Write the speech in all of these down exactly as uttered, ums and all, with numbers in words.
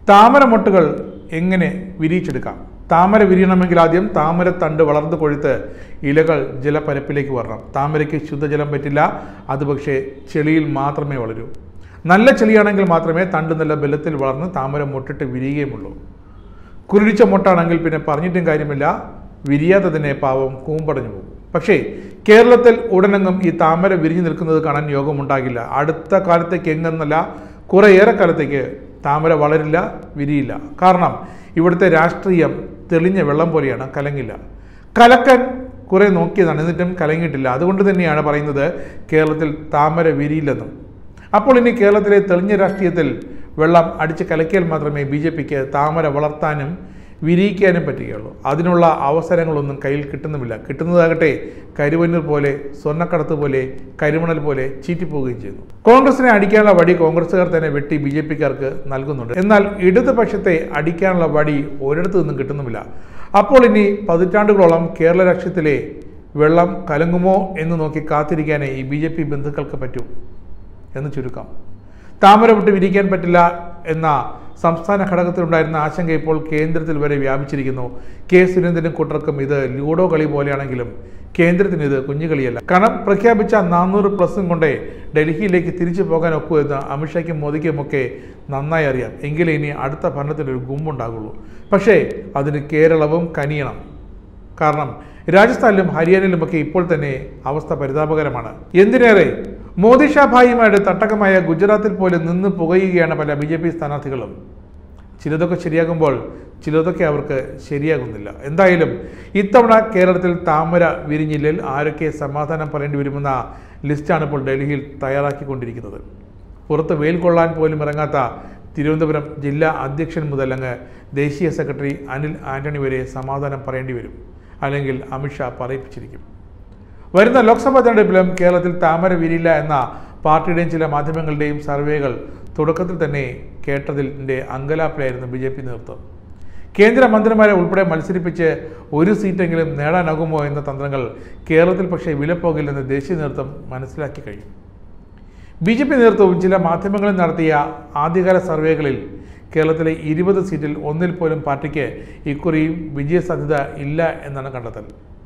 താമരമൊട്ടുകൾ എങ്ങനെ വിരിയിച്ചെടുക്കാം? താമര വിരിയണമെങ്കിൽ ആദ്യം താമര തണ്ട് വളർന്നു കൊഴുത്ത് ഇലകൾ ജലപ്പരപ്പിലേക്ക് വരണം. താമരയ്ക്ക് ശുദ്ധജലം പറ്റില്ല, അത് പക്ഷേ ചെളിയിൽ മാത്രമേ വളരൂ. നല്ല ചെളിയാണെങ്കിൽ മാത്രമേ തണ്ട് നല്ല ബലത്തിൽ വളർന്ന് താമര മൊട്ടിട്ട് വിരിയുകയുമുള്ളൂ. കുരുടിച്ച മൊട്ടാണെങ്കിൽ പിന്നെ പറഞ്ഞിട്ടും കാര്യമില്ല, വിരിയാത്തതിനെ പാവം കൂമ്പടഞ്ഞു പോകും. പക്ഷേ കേരളത്തിൽ ഉടനെങ്ങും ഈ താമര വിരിഞ്ഞു നിൽക്കുന്നത് കാണാൻ യോഗമുണ്ടാകില്ല. അടുത്ത കാലത്തേക്ക് എങ്ങെന്നല്ല, കുറേയേറെ കാലത്തേക്ക് താമര വളരില്ല, വിരിയില്ല. കാരണം ഇവിടുത്തെ രാഷ്ട്രീയം തെളിഞ്ഞ വെള്ളം പോലെയാണ്, കലങ്ങില്ല. കലക്കൻ കുറെ നോക്കിയതാണ്, എന്നിട്ടും കലങ്ങിയിട്ടില്ല. അതുകൊണ്ട് തന്നെയാണ് പറയുന്നത് കേരളത്തിൽ താമര വിരിയില്ലെന്നും. അപ്പോൾ ഇനി കേരളത്തിലെ തെളിഞ്ഞ രാഷ്ട്രീയത്തിൽ വെള്ളം അടിച്ച് കലക്കിയാൽ മാത്രമേ ബി ജെ പിക്ക് താമര വളർത്താനും വിരിയിക്കാനും പറ്റുകയുള്ളൂ. അതിനുള്ള അവസരങ്ങളൊന്നും കയ്യിൽ കിട്ടുന്നുമില്ല. കിട്ടുന്നതാകട്ടെ കരുവന്നൂർ പോലെ, സ്വർണ്ണക്കടത്ത് പോലെ, കരിമണൽ പോലെ ചീറ്റിപ്പോവുകയും ചെയ്യുന്നു. കോൺഗ്രസിനെ അടിക്കാനുള്ള വടി കോൺഗ്രസുകാർ തന്നെ വെട്ടി ബി ജെ പിക്കാർക്ക് നൽകുന്നുണ്ട്. എന്നാൽ ഇടതുപക്ഷത്തെ അടിക്കാനുള്ള വടി ഒരിടത്തു നിന്നും കിട്ടുന്നുമില്ല. അപ്പോൾ ഇനി പതിറ്റാണ്ടുകളോളം കേരള രാഷ്ട്രീയത്തിലെ വെള്ളം കലങ്ങുമോ എന്ന് നോക്കി കാത്തിരിക്കാനേ ഈ ബി ജെ പി ബന്ധുക്കൾക്ക് പറ്റൂ എന്ന് ചുരുക്കം. താമര വിട്ട് വിരിക്കാൻ പറ്റില്ല എന്ന സംസ്ഥാന ഘടകത്തിലുണ്ടായിരുന്ന ആശങ്ക ഇപ്പോൾ കേന്ദ്രത്തിൽ വരെ വ്യാപിച്ചിരിക്കുന്നു. കെ സുരേന്ദ്രനും കൂട്ടർക്കും ഇത് ലൂഡോ കളി പോലെയാണെങ്കിലും കേന്ദ്രത്തിന് ഇത് കുഞ്ഞുകളിയല്ല. കണം പ്രഖ്യാപിച്ച നാനൂറ് പ്ലസും കൊണ്ടേ ഡൽഹിയിലേക്ക് തിരിച്ചു പോകാൻ ഒക്കൂ എന്ന് അമിത്ഷായ്ക്കും മോദിക്കുമൊക്കെ നന്നായി അറിയാം. എങ്കിലേ ഇനി അടുത്ത ഭരണത്തിനൊരു ഗുമ്പുണ്ടാകുള്ളൂ. പക്ഷേ അതിന് കേരളവും കനിയണം. കാരണം രാജസ്ഥാനിലും ഹരിയാനയിലുമൊക്കെ ഇപ്പോൾ തന്നെ അവസ്ഥ പരിതാപകരമാണ്. എന്തിനേറെ മോദി ഷാ ഭായിമാരുടെ തട്ടകമായ ഗുജറാത്തിൽ പോലും നിന്ന് പുകയുകയാണ് പല ബി ജെ പി സ്ഥാനാർത്ഥികളും. ചിലതൊക്കെ ശരിയാകുമ്പോൾ ചിലതൊക്കെ അവർക്ക് ശരിയാകുന്നില്ല. എന്തായാലും ഇത്തവണ കേരളത്തിൽ താമര വിരിഞ്ഞില്ലിൽ ആരൊക്കെ സമാധാനം പറയേണ്ടി വരുമെന്ന ലിസ്റ്റാണ് ഇപ്പോൾ ഡൽഹിയിൽ തയ്യാറാക്കിക്കൊണ്ടിരിക്കുന്നത്. പുറത്ത് വെയിൽ കൊള്ളാൻ പോലും ഇറങ്ങാത്ത തിരുവനന്തപുരം ജില്ലാ അധ്യക്ഷൻ മുതൽ അങ്ങ് ദേശീയ സെക്രട്ടറി അനിൽ ആന്റണി വരെ സമാധാനം പറയേണ്ടി വരും. അല്ലെങ്കിൽ അമിത്ഷാ പറയിപ്പിച്ചിരിക്കും. വരുന്ന ലോക്സഭാ തെരഞ്ഞെടുപ്പിലും കേരളത്തിൽ താമര വിരിയില്ല എന്ന പാർട്ടിയുടെയും ചില മാധ്യമങ്ങളുടെയും സർവേകൾ തുടക്കത്തിൽ തന്നെ കേട്ടതിൻ്റെ അങ്കലാപ്പിലായിരുന്നു ബി ജെ പി നേതൃത്വം. കേന്ദ്രമന്ത്രിമാരെ ഉൾപ്പെടെ മത്സരിപ്പിച്ച് ഒരു സീറ്റെങ്കിലും നേടാനാകുമോ എന്ന തന്ത്രങ്ങൾ കേരളത്തിൽ പക്ഷേ വിലപ്പോകില്ലെന്ന് ദേശീയ നേതൃത്വം മനസ്സിലാക്കി കഴിയും. ബി ജെ പി നേതൃത്വവും ചില മാധ്യമങ്ങളിൽ നടത്തിയ ആദ്യകാല സർവേകളിൽ കേരളത്തിലെ ഇരുപത് സീറ്റിൽ ഒന്നിൽ പോലും പാർട്ടിക്ക് ഇക്കുറിയും വിജയസാധ്യത ഇല്ല എന്നാണ് കണ്ടെത്തൽ.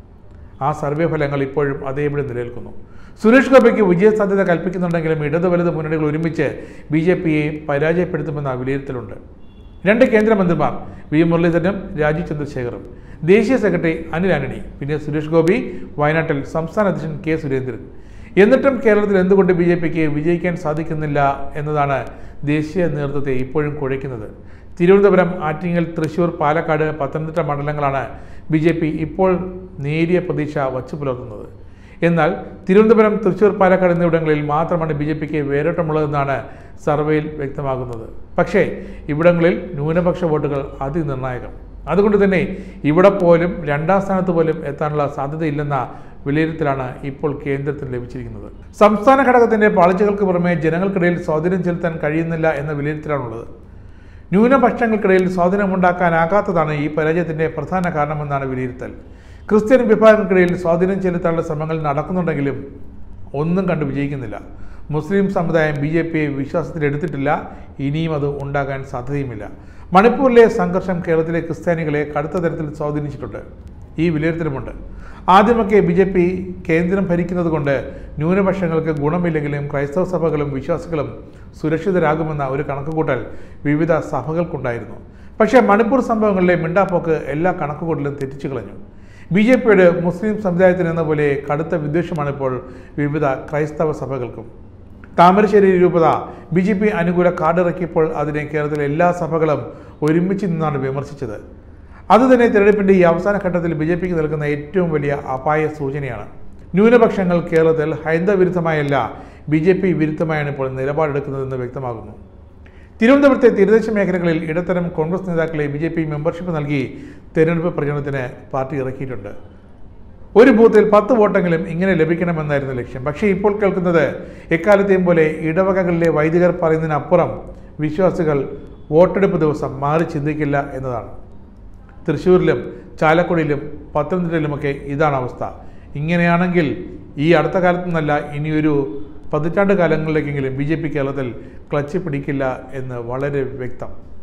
ആ സർവേ ഫലങ്ങൾ ഇപ്പോഴും അതേപടി നിലനിൽക്കുന്നു. സുരേഷ് ഗോപിക്ക് വിജയസാധ്യത കൽപ്പിക്കുന്നുണ്ടെങ്കിലും ഇടതു വലത് മുന്നണികൾ ഒരുമിച്ച് ബി ജെ പിയെ പരാജയപ്പെടുത്തുമെന്ന വിലയിരുത്തലുണ്ട്. രണ്ട് കേന്ദ്രമന്ത്രിമാർ വി മുരളീധരനും രാജീവ് ചന്ദ്രശേഖറും, ദേശീയ സെക്രട്ടറി അനിൽ ആന്റണി, പിന്നെ സുരേഷ് ഗോപി, വയനാട്ടിൽ സംസ്ഥാന അധ്യക്ഷൻ കെ സുരേന്ദ്രൻ. എന്നിട്ടും കേരളത്തിൽ എന്തുകൊണ്ട് ബി ജെ പിക്ക് വിജയിക്കാൻ സാധിക്കുന്നില്ല എന്നതാണ് ദേശീയ നേതൃത്വത്തെ ഇപ്പോഴും കുഴയ്ക്കുന്നത്. തിരുവനന്തപുരം, ആറ്റിങ്ങൽ, തൃശൂർ, പാലക്കാട്, പത്തനംതിട്ട മണ്ഡലങ്ങളാണ് ബി ജെ പി ഇപ്പോൾ നേരിയ പ്രതീക്ഷ വച്ചു പുലർത്തുന്നത്. എന്നാൽ തിരുവനന്തപുരം, തൃശൂർ, പാലക്കാട് എന്നിവിടങ്ങളിൽ മാത്രമാണ് ബി ജെ പിക്ക് വേരോട്ടമുള്ളതെന്നാണ് സർവേയിൽ വ്യക്തമാകുന്നത്. പക്ഷേ ഇവിടങ്ങളിൽ ന്യൂനപക്ഷ വോട്ടുകൾ അതിനിർണായകം. അതുകൊണ്ട് തന്നെ ഇവിടെ പോലും രണ്ടാം സ്ഥാനത്ത് പോലും എത്താനുള്ള സാധ്യതയില്ലെന്ന വിലയിരുത്തലാണ് ഇപ്പോൾ കേന്ദ്രത്തിന് ലഭിച്ചിരിക്കുന്നത്. സംസ്ഥാന ഘടകത്തിന്റെ പാളിച്ചകൾക്ക് പുറമെ ജനങ്ങൾക്കിടയിൽ സ്വാധീനം ചെലുത്താൻ കഴിയുന്നില്ല എന്ന വിലയിരുത്തലാണുള്ളത്. ന്യൂനപക്ഷങ്ങൾക്കിടയിൽ സ്വാധീനമുണ്ടാക്കാനാകാത്തതാണ് ഈ പരാജയത്തിന്റെ പ്രധാന കാരണമെന്നാണ് വിലയിരുത്തൽ. ക്രിസ്ത്യൻ വിഭാഗങ്ങൾക്കിടയിൽ സ്വാധീനം ചെലുത്താനുള്ള ശ്രമങ്ങൾ നടക്കുന്നുണ്ടെങ്കിലും ഒന്നും കണ്ടു വിജയിക്കുന്നില്ല. മുസ്ലിം സമുദായം ബി ജെ പിയെ വിശ്വാസത്തിലെടുത്തിട്ടില്ല, ഇനിയും അത് ഉണ്ടാകാൻ സാധ്യതയുമില്ല. മണിപ്പൂരിലെ സംഘർഷം കേരളത്തിലെ ക്രിസ്ത്യാനികളെ കടുത്ത തരത്തിൽ സ്വാധീനിച്ചിട്ടുണ്ട്. ഈ വിലയിരുത്തലുമുണ്ട്. ആദ്യമൊക്കെ ബി ജെ പി കേന്ദ്രം ഭരിക്കുന്നത് കൊണ്ട് ന്യൂനപക്ഷങ്ങൾക്ക് ഗുണമില്ലെങ്കിലും ക്രൈസ്തവ സഭകളും വിശ്വാസികളും സുരക്ഷിതരാകുമെന്ന ഒരു കണക്കുകൂട്ടൽ വിവിധ സഭകൾക്കുണ്ടായിരുന്നു. പക്ഷേ മണിപ്പൂർ സംഭവങ്ങളിലെ മിണ്ടാപ്പോക്ക് എല്ലാ കണക്കുകൂട്ടലും തെറ്റിച്ചു കളഞ്ഞു. ബി ജെ പിയുടെ മുസ്ലിം സമുദായത്തിനെന്ന പോലെ കടുത്ത വിദ്വേഷമാണ് ഇപ്പോൾ വിവിധ ക്രൈസ്തവ സഭകൾക്കും. താമരശ്ശേരി രൂപത ബി ജെ പി അനുകൂല കാർഡിറക്കിയപ്പോൾ അതിനെ കേരളത്തിലെ എല്ലാ സഭകളും ഒരുമിച്ച് നിന്നാണ് വിമർശിച്ചത്. അതുതന്നെ തിരഞ്ഞെടുപ്പിൻ്റെ ഈ അവസാന ഘട്ടത്തിൽ ബി ജെ പിക്ക് നൽകുന്ന ഏറ്റവും വലിയ അപായ സൂചനയാണ്. ന്യൂനപക്ഷങ്ങൾ കേരളത്തിൽ ഹൈന്ദവ വിരുദ്ധമായല്ല, ബി ജെ പി വിരുദ്ധമായാണ് ഇപ്പോൾ നിലപാടെടുക്കുന്നതെന്ന് വ്യക്തമാകുന്നു. തിരുവനന്തപുരത്തെ തീരദേശ മേഖലകളിൽ ഇടത്തരം കോൺഗ്രസ് നേതാക്കളെ ബി ജെ പി മെമ്പർഷിപ്പ് നൽകി തെരഞ്ഞെടുപ്പ് പ്രചരണത്തിന് പാർട്ടി ഇറക്കിയിട്ടുണ്ട്. ഒരു ബൂത്തിൽ പത്ത് വോട്ടെങ്കിലും ഇങ്ങനെ ലഭിക്കണമെന്നായിരുന്നു ലക്ഷ്യം. പക്ഷേ ഇപ്പോൾ കേൾക്കുന്നത് എക്കാലത്തെയും പോലെ ഇടവകകളിലെ വൈദികർ പറയുന്നതിനപ്പുറം വിശ്വാസികൾ വോട്ടെടുപ്പ് ദിവസം മാറി ചിന്തിക്കില്ല എന്നതാണ്. തൃശ്ശൂരിലും ചാലക്കുടിയിലും പത്തനംതിട്ടയിലുമൊക്കെ ഇതാണ് അവസ്ഥ. ഇങ്ങനെയാണെങ്കിൽ ഈ അടുത്ത കാലത്തുനിന്നല്ല, ഇനിയൊരു പതിറ്റാണ്ട് കാലങ്ങളിലേക്കെങ്കിലും ബി ജെ പി കേരളത്തിൽ ക്ലച്ച് പിടിക്കില്ല എന്ന് വളരെ വ്യക്തം.